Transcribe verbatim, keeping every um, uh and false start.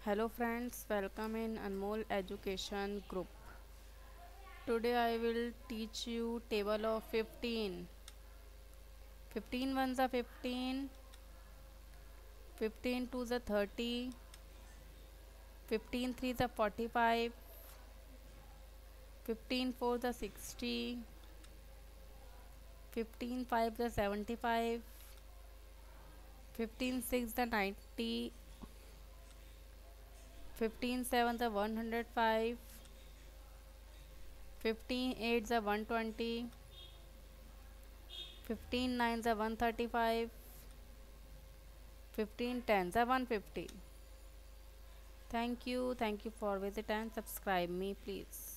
Hello friends, welcome in Anmol Education Group. Today I will teach you table of fifteen. fifteen ones are fifteen, fifteen twos are thirty, fifteen threes are forty-five, fifteen fours are sixty, fifteen fives are seventy-five, fifteen sixes are ninety, fifteen sevens are one hundred five, fifteen eights are one hundred twenty, fifteen nines are one hundred thirty-five, fifteen tens are one hundred fifty. Thank you. Thank you for visit and subscribe me please.